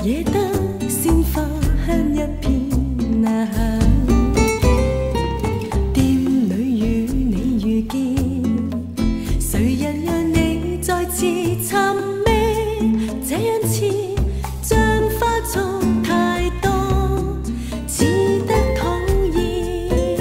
惹得鮮花香一片啊！店裏與你遇見，誰人讓你再次尋覓？這樣似像花草太多，似得討厭。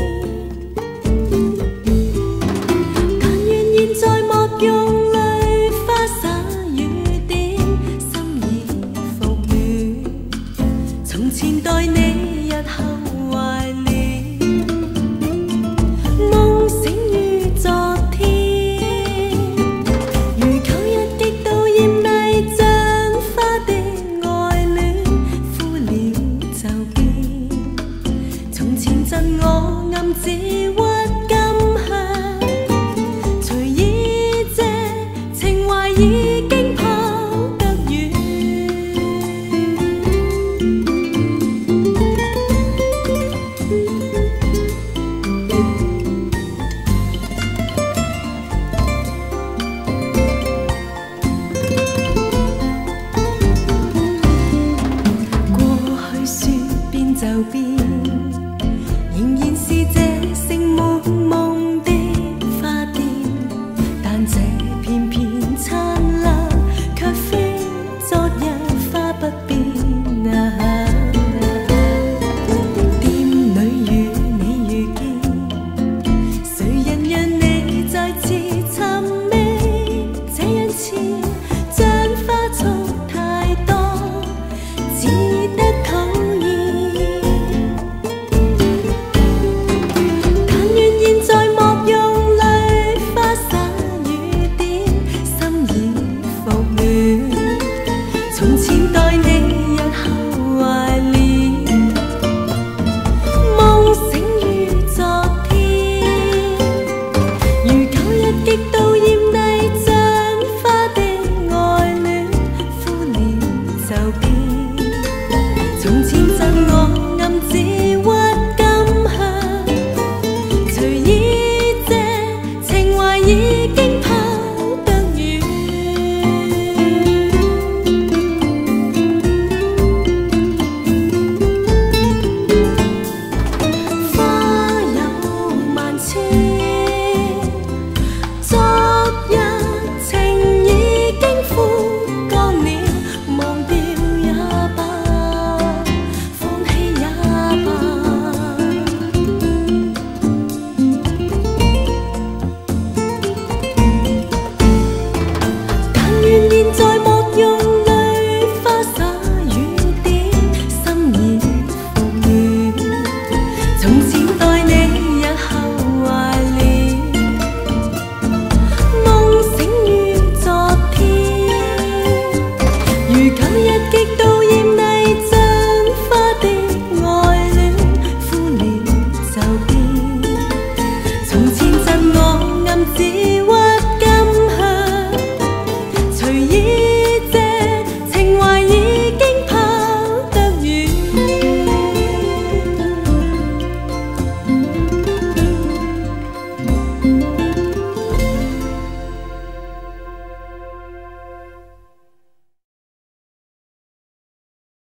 但願現在莫用淚花灑雨點，心已復暖。從前待你，日後懷念，夢醒於昨天。如舊日極度豔麗，像花的愛戀，枯了就變。從前贈我暗指鬱金香，隨意這情懷已經跑得遠。過去說變就變，仍然是這盛滿夢的花店，但這片片燦爛，卻非昨日花不變啊！店裏與你遇見，誰人讓你再次尋覓？這樣似像花草太多，似得討厭。但願現在莫用淚花灑雨點，心已復暖。從前待你，日後懷念，夢醒於昨天。如舊日極度豔麗，像花的愛戀，枯了就變。從前